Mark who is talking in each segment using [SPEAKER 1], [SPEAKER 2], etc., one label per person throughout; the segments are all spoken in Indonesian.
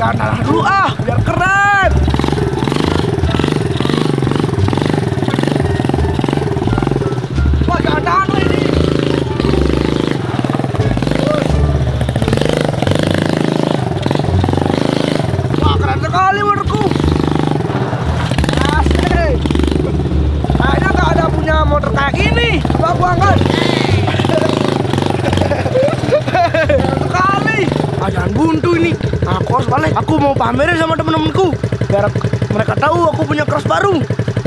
[SPEAKER 1] tanah dulu biar keren. Wah, jangan ini. Wah, keren sekali motorku. Asik. Kayaknya nggak ada punya motor kayak gini. Coba aku angkat. Sekali. Jangan buntu ini. Aku harus balik. Aku mau pamerin sama temen-temenku biar mereka tahu aku punya cross baru.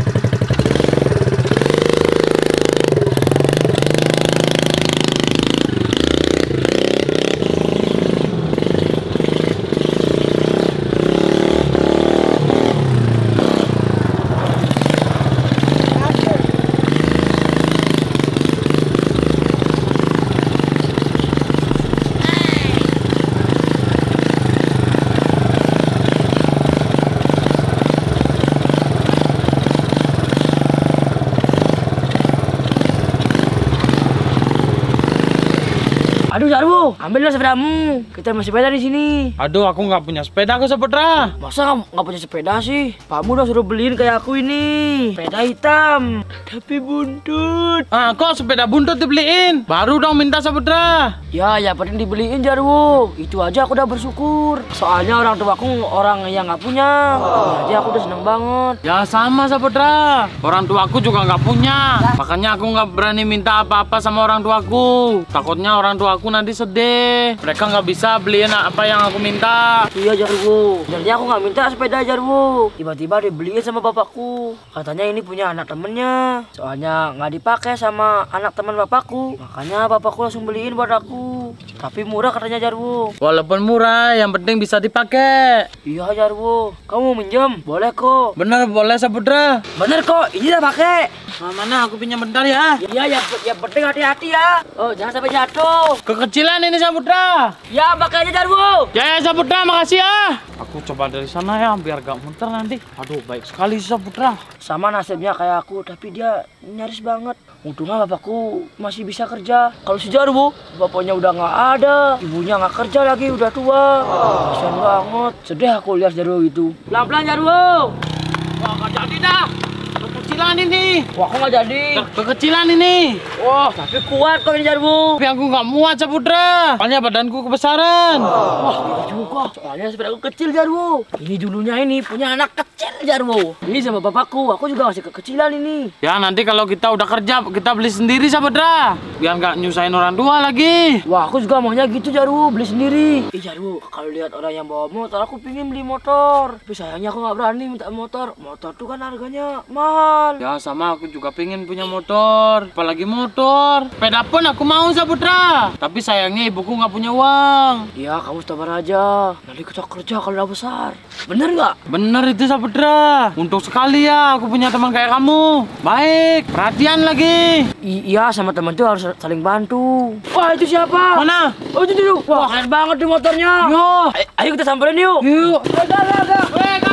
[SPEAKER 1] Aduh Jarwo, ambillah sepedamu. Kita masih sepeda di sini.
[SPEAKER 2] Aduh, aku nggak punya sepeda, aku Saputra.
[SPEAKER 1] Masa nggak punya sepeda sih? Kamu udah suruh beliin kayak aku ini. Sepeda hitam, tapi buntut.
[SPEAKER 2] Kok sepeda buntut dibeliin? Baru dong minta Saputra.
[SPEAKER 1] Ya penting dibeliin Jarwo. Itu aja aku udah bersyukur. Soalnya orang tuaku orang yang nggak punya. Jadi aku udah seneng banget.
[SPEAKER 2] Ya sama Saputra. Orang tuaku juga nggak punya. Makanya aku nggak berani minta apa-apa sama orang tuaku. Takutnya orang tuaku nanti sedih. Mereka nggak bisa beliin apa yang aku minta.
[SPEAKER 1] Iya Jarwo. Sebenarnya aku nggak minta sepeda Jarwo. Tiba-tiba dibeliin sama bapakku. Katanya ini punya anak temennya. Soalnya nggak dipakai sama anak teman bapakku. Makanya bapakku langsung beliin buat aku. Tapi murah katanya Jarwo.
[SPEAKER 2] Walaupun murah, yang penting bisa dipakai.
[SPEAKER 1] Iya Jarwo. Kamu minjem? Boleh kok.
[SPEAKER 2] Bener, boleh Saputra.
[SPEAKER 1] Bener kok. Ini udah pakai.
[SPEAKER 2] Mana aku pinjam bentar ya.
[SPEAKER 1] Iya ya penting hati-hati ya. Oh jangan sampai jatuh.
[SPEAKER 2] Kekecilan ini Saputra.
[SPEAKER 1] Ya pakai aja Jarwo.
[SPEAKER 2] Ya Saputra, makasih ya. Aku coba dari sana ya biar gak muter nanti. Aduh, baik sekali Saputra.
[SPEAKER 1] Sama nasibnya kayak aku, tapi dia nyaris banget. Untungnya bapakku masih bisa kerja. Kalau si Jarwo, bapaknya udah nggak ada, ibunya nggak kerja lagi, udah tua. Kasian banget. Sedih aku lihat Jarwo gitu. Pelan-pelan Jarwo.
[SPEAKER 2] Wah, gak jadi dah. Kekecilan ini.
[SPEAKER 1] Wah, aku nggak jadi.
[SPEAKER 2] Kekecilan ini.
[SPEAKER 1] Wah, tapi kuat kok ini Jarwo.
[SPEAKER 2] Tapi aku nggak muat Saputra. Soalnya badanku kebesaran.
[SPEAKER 1] Wah, iya juga. Soalnya sepeda aku kecil Jarwo. Ini dulunya ini punya anak kecil Jarwo. Ini sama bapakku. Aku juga masih kekecilan ini.
[SPEAKER 2] Ya nanti kalau kita udah kerja kita beli sendiri Saputra. Biar nggak nyusahin orang tua lagi.
[SPEAKER 1] Wah, aku juga maunya gitu Jarwo, beli sendiri. Jarwo, kalau lihat orang yang bawa motor, aku pingin beli motor. Tapi sayangnya aku nggak berani minta motor. Motor tuh kan harganya mahal.
[SPEAKER 2] Ya sama, aku juga pengen punya motor. Apalagi motor. Sepeda pun aku mau Saputra. Tapi sayangnya ibuku nggak punya uang.
[SPEAKER 1] Iya, kamu sabar aja. Nanti kita kerja kalau udah besar. Bener nggak?
[SPEAKER 2] Bener itu Saputra. Untuk sekali ya aku punya teman kayak kamu. Baik, perhatian lagi.
[SPEAKER 1] Iya, sama teman tuh harus saling bantu. Wah, itu siapa?
[SPEAKER 2] Mana?
[SPEAKER 1] Oh, itu. Wah, keren banget tuh motornya.
[SPEAKER 2] Yo.
[SPEAKER 1] Ayo kita samperin yuk.
[SPEAKER 2] Yuk.
[SPEAKER 1] Kakak.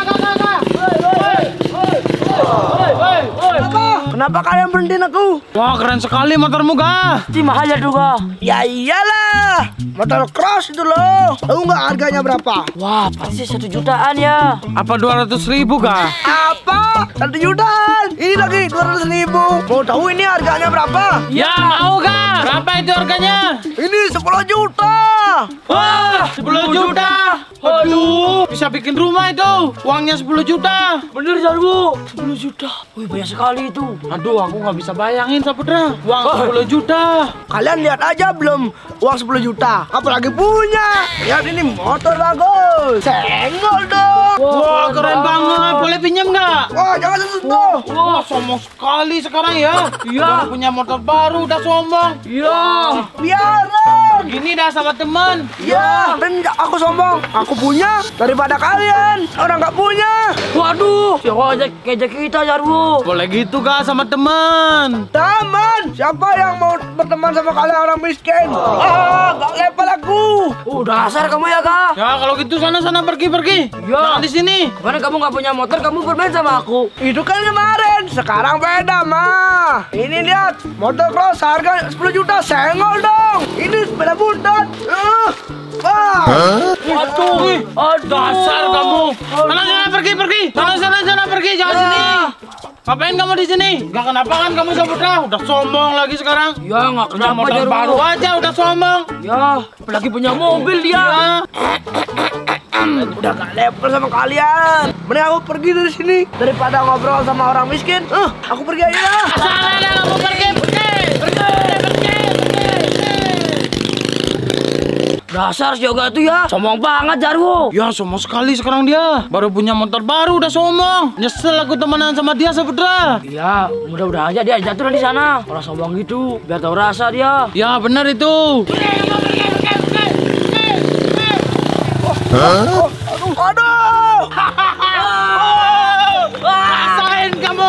[SPEAKER 1] Kenapa kalian berhentiin aku?
[SPEAKER 2] Wah, keren sekali motormu, Ga.
[SPEAKER 1] Ini mahal ya juga. Ya iyalah, motor cross itu loh. Tahu nggak harganya berapa? Wah, pasti 1 jutaan ya.
[SPEAKER 2] Apa 200.000, Ga?
[SPEAKER 1] Apa? 1 jutaan? Ini lagi 200.000. Mau tahu ini harganya berapa?
[SPEAKER 2] Ya, mau, Ga. Berapa itu harganya?
[SPEAKER 1] Ini 10 juta.
[SPEAKER 2] Wah, 10 juta. Aduh, bisa bikin rumah itu. Uangnya 10 juta.
[SPEAKER 1] Bener Jarwo, 10 juta. Wih, banyak sekali itu.
[SPEAKER 2] Aduh, aku nggak bisa bayangin Saputra. Uang 10 juta.
[SPEAKER 1] Kalian lihat aja belum uang 10 juta. Apalagi punya. Lihat ini motor bagus. Senggol dong.
[SPEAKER 2] Wah, keren banget. Boleh pinjam nggak?
[SPEAKER 1] Wah, jangan sentuh.
[SPEAKER 2] Wah, sombong sekali sekarang ya. Iya. Punya motor baru udah sombong. Iya.
[SPEAKER 1] Biarin.
[SPEAKER 2] Gini dah sama teman.
[SPEAKER 1] Ya, dan aku sombong. Aku punya daripada kalian. Orang nggak punya. Waduh, siapa aja kejek kita Jarwo.
[SPEAKER 2] Boleh gitu Ga sama teman.
[SPEAKER 1] Teman, siapa yang mau berteman sama kalian orang miskin? Nggak level aku. Dasar kamu ya Kak.
[SPEAKER 2] Ya kalau gitu sana pergi.
[SPEAKER 1] Ya.
[SPEAKER 2] Jangan di sini.
[SPEAKER 1] Kemarin kamu nggak punya motor, kamu bermain sama aku. Itu kan kemarin. Sekarang beda mah. Ini lihat, motor cross harga 10 juta. Senggol dong. Ini sepeda buntut. Wah. Aduh,
[SPEAKER 2] Dasar kamu. Sana pergi. Sana pergi, jangan sini. Ngapain kamu di sini? Gak kenapa kan kamu Saputra? Udah sombong lagi sekarang.
[SPEAKER 1] Ya nggak
[SPEAKER 2] Udah
[SPEAKER 1] kenapa
[SPEAKER 2] modal
[SPEAKER 1] Jarwo.
[SPEAKER 2] baru aja udah sombong.
[SPEAKER 1] Ya, apalagi punya mobil dia.
[SPEAKER 2] Ya.
[SPEAKER 1] Udah gak level sama kalian. Mending aku pergi dari sini daripada ngobrol sama orang miskin. Aku pergi aja.
[SPEAKER 2] Sana dah kamu pergi.
[SPEAKER 1] Dasar si Yoga itu ya, sombong banget Jarwo.
[SPEAKER 2] Ya sombong sekali sekarang dia. Baru punya motor baru udah sombong. Nyesel aku temenan sama dia Saputra.
[SPEAKER 1] Iya, mudah-mudahan aja dia jatuh di sana. Orang sombong gitu, biar tahu rasa dia.
[SPEAKER 2] Ya benar itu.
[SPEAKER 1] Aduh!
[SPEAKER 2] Rasain kamu.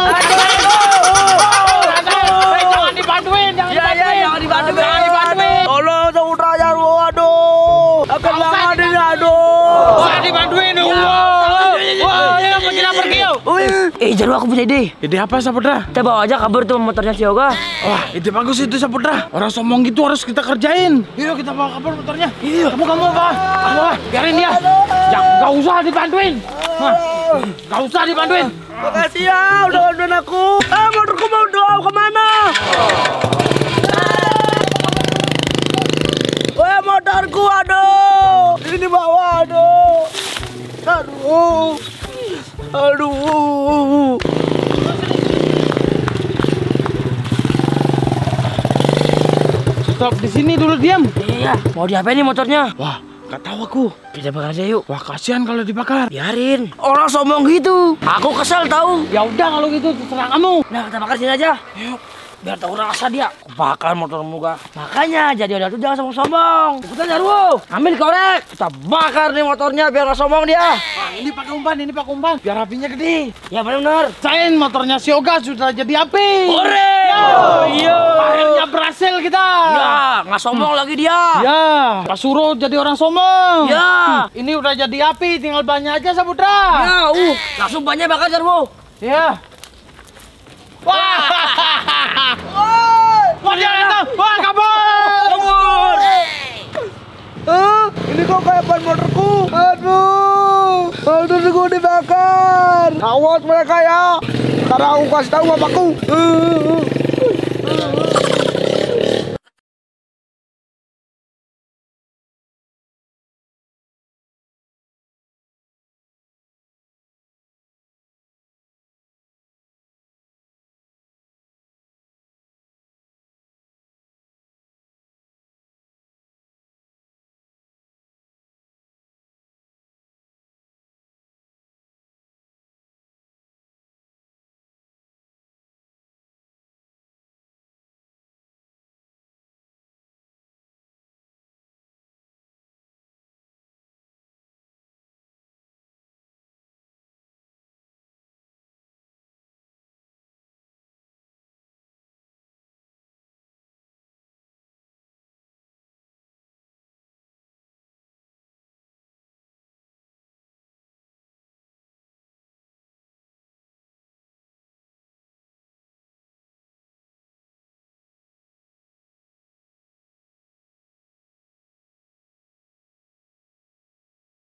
[SPEAKER 2] Jangan dibantuin,
[SPEAKER 1] Jangan dibantuin. Tolong Saputra Jarwo, aduh. Akan banget ini, aduh.
[SPEAKER 2] Wah dibantuin. Wah, mau kita pergi yuk.
[SPEAKER 1] Jarwo, aku punya ide.
[SPEAKER 2] Ide apa Saputra?
[SPEAKER 1] Kita bawa aja kabur tuh motornya si Yoga.
[SPEAKER 2] Wah, ide bagus itu Saputra. Orang sombong gitu harus kita kerjain. Yuk kita bawa kabur motornya. Iya. Kamu apa? Biarin dia. Gak usah dibantuin. Gak usah dibantuin.
[SPEAKER 1] Makasih ya, udah bantuin aku. Motorku mau doa kemana? Wah, motorku, aduh. Ini di bawah, aduh. Aduh.
[SPEAKER 2] Stop di sini dulu diam.
[SPEAKER 1] Iya, mau diapain nih motornya?
[SPEAKER 2] Wah, gak tahu aku.
[SPEAKER 1] Kita bakar aja yuk.
[SPEAKER 2] Wah, kasihan kalau dibakar.
[SPEAKER 1] Biarin. Orang sombong gitu. Aku kesel tahu.
[SPEAKER 2] Ya udah kalau gitu terserah kamu.
[SPEAKER 1] Nah, kita bakar sini aja. Yuk. Biar tahu rasa dia. Bakar motormu gak? Makanya jadi orang tuh jangan sombong-sombong. Ikutan Jarwo. Ambil korek. Kita bakar nih motornya biar gak sombong dia.
[SPEAKER 2] Ini pakai umpan. Biar apinya gede.
[SPEAKER 1] Ya benar.
[SPEAKER 2] Cain motornya si Yoga sudah jadi api.
[SPEAKER 1] Hore! Iya.
[SPEAKER 2] Akhirnya berhasil kita.
[SPEAKER 1] Ya, nggak sombong lagi dia.
[SPEAKER 2] Ya, Pak Suro jadi orang sombong.
[SPEAKER 1] Ya.
[SPEAKER 2] Ini udah jadi api, tinggal banyak aja Saputra.
[SPEAKER 1] Ya, langsung banyak bakar Jarwo.
[SPEAKER 2] Ya. Wah. Wah, dia datang. Wah, kabur.
[SPEAKER 1] Ini kok kayak ban motorku. Aduh, motorku dibakar. Awas mereka ya. Karena aku kasih tahu bapakku.